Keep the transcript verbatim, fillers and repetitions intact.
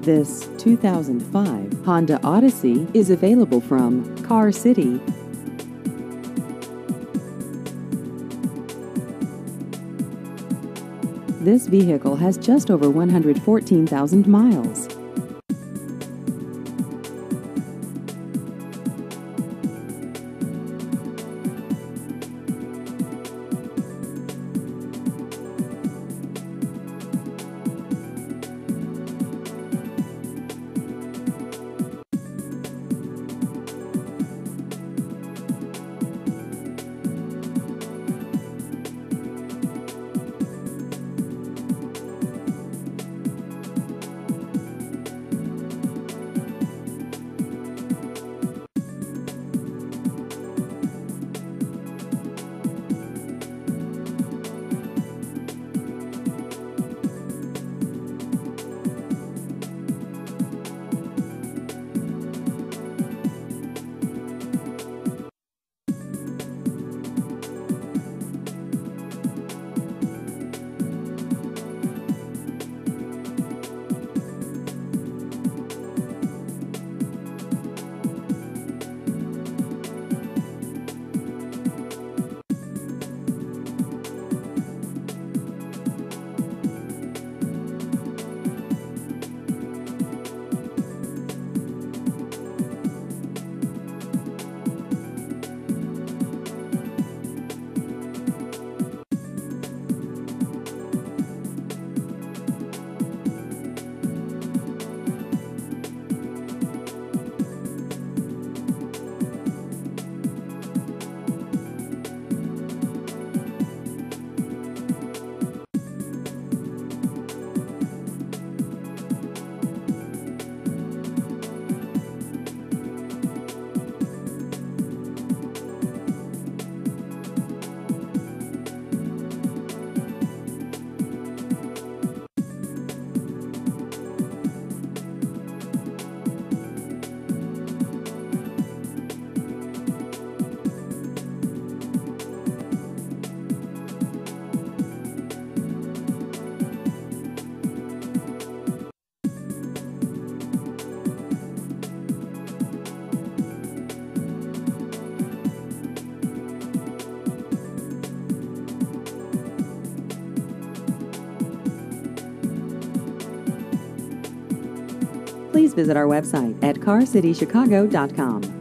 This two thousand five Honda Odyssey is available from Car City. This vehicle has just over one hundred fourteen thousand miles. Please visit our website at car city chicago dot com.